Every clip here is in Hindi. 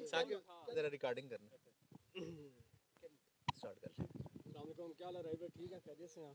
जरा रिकॉर्डिंग करना स्टार्ट कर। क्या हाल है? ठीक है, खैरियत से हैं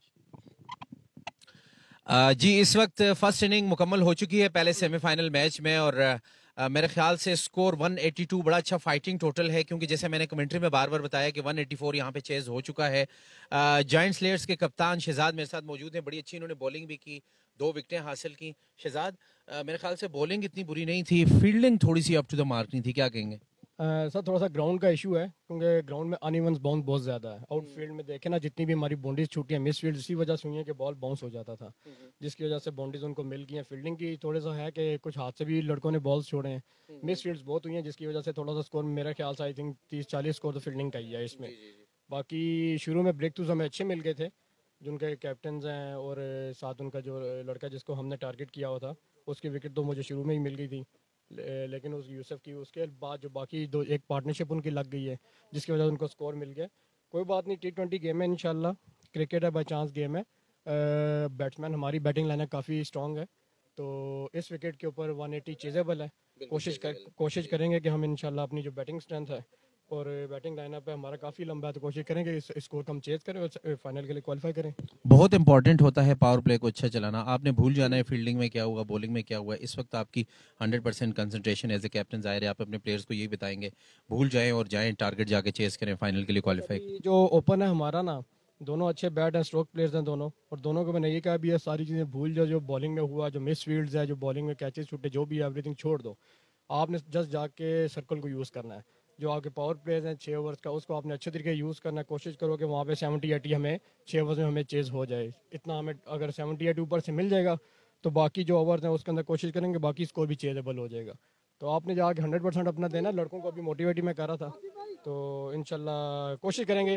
जी इस वक्त फर्स्ट इनिंग मुकम्मल हो चुकी है पहले सेमीफाइनल मैच में और मेरे ख्याल से स्कोर 182 बड़ा अच्छा फाइटिंग टोटल है क्योंकि जैसे मैंने कमेंट्री में बार बार बताया कि 184 यहाँ पे चेज हो चुका है। जायंट स्लेयर्स के कप्तान शहजाद मेरे साथ मौजूद हैं, बड़ी अच्छी इन्होंने बॉलिंग भी की, 2 विकेटें हासिल की। शहजाद मेरे ख्याल से बॉलिंग इतनी बुरी नहीं थी, फील्डिंग थोड़ी सी अप टू द मार्क नहीं थी, क्या कहेंगे? सर थोड़ा सा ग्राउंड का इशू है क्योंकि ग्राउंड में अनइवन्स बाउंस बहुत ज़्यादा है। आउटफील्ड में देखे ना जितनी भी हमारी बाउंड्रीज छूटी हैं मिस फील्ड इसी वजह से हुई है कि बॉल बाउंस हो जाता था, जिसकी वजह से बाउंड्रीज उनको मिल गई हैं। फील्डिंग की थोड़ा सा है कि कुछ हाथ से भी लड़कों ने बॉल्स छोड़े हैं, मिस फील्ड्स बहुत हुई हैं जिसकी वजह से थोड़ा सा स्कोर मेरे ख्याल से आई थिंक 30-40 स्कोर तो फील्डिंग का ही है इसमें। बाकी शुरू में ब्रेक थ्रूज हमें अच्छे मिल गए थे, जो उनके कैप्टन हैं और साथ उनका जो लड़का जिसको हमने टारगेट किया हुआ था उसकी विकेट तो मुझे शुरू में ही मिल गई थी, लेकिन उस यूसुफ की उसके बाद जो बाकी दो एक पार्टनरशिप उनकी लग गई है जिसकी वजह से उनको स्कोर मिल गया। कोई बात नहीं, T20 गेम है, इंशाल्लाह क्रिकेट है, बाई चांस गेम है। बैट्समैन हमारी बैटिंग लाइन काफ़ी स्ट्रॉन्ग है तो इस विकेट के ऊपर 180 चेजेबल है। कोशिश करेंगे कि हम इंशाल्लाह अपनी जो बैटिंग स्ट्रेंथ है और बैटिंग लाइनअप है हमारा काफ़ी लंबा है तो कोशिश करेंगे इस स्कोर को हम चेज करें और फाइनल के लिए क्वालिफाई करें। बहुत इंपॉर्टेंट होता है पावर प्ले को अच्छा चलाना, आपने भूल जाना है फील्डिंग में क्या हुआ, बॉलिंग में क्या हुआ। इस वक्त आपकी 100% कंसंट्रेशन एज ए कैप्टन जाहिर है आप अपने प्लेयर्स को यही बताएंगे भूल जाएं और जाएं टारगेट जाके चेस करें फाइनल के लिए क्वालिफाई। जो ओपन है हमारा ना, दोनों अच्छे बैट हैं, स्ट्रोक प्लेयर्स हैं दोनों, और दोनों को मैंने ये कहा भी है सारी चीज़ें भूल जाओ, जो बॉलिंग में हुआ, जो मिस फील्ड्स है, जो बॉलिंग में कैचेस छूटे, जो भी है एवरीथिंग छोड़ दो। आपने जस्ट जाके सर्कल को यूज़ करना है। जो आपके पावर प्लेयर्स हैं 6 ओवर्स का, उसको आपने अच्छे तरीके यूज़ करना है। कोशिश करो कि वहाँ पे 70-80 हमें 6 ओवर्स में हमें चेज़ हो जाए। इतना हमें अगर 70-80 ऊपर से मिल जाएगा तो बाकी जो ओवर्स हैं उसके अंदर कोशिश करेंगे बाकी स्कोर भी चेजेबल हो जाएगा। तो आपने जाके 100% अपना देना। लड़कों को अभी मोटिवेट मैं कर रहा था तो इंशाल्लाह कोशिश करेंगे।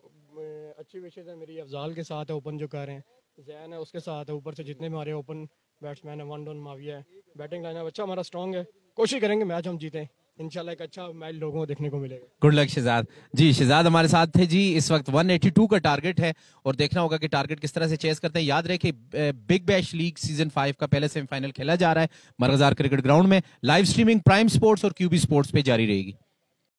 अच्छी विशेष है मेरी, अफजाल के साथ है ओपन जो कर रहे हैं, जैन है उसके साथ है, ऊपर से जितने भी हमारे ओपन बैट्समैन है, वन डॉन माविया है, बैटिंग लाइनअप अच्छा हमारा स्ट्रॉन्ग है। कोशिश करेंगे मैच हम जीतें, इंशाल्लाह एक अच्छा मैच लोगों को देखने को मिलेगा। Good luck Shahzad ji. शहजाद हमारे साथ थे जी। इस वक्त 182 का टारगेट है और देखना होगा कि टारगेट किस तरह से चेस करते हैं। याद रहे कि बिग बैश लीग सीजन 5 का पहले सेमीफाइनल खेला जा रहा है मरगजार क्रिकेट ग्राउंड में। लाइव स्ट्रीमिंग प्राइम स्पोर्ट्स और QB स्पोर्ट्स पे जारी रहेगी।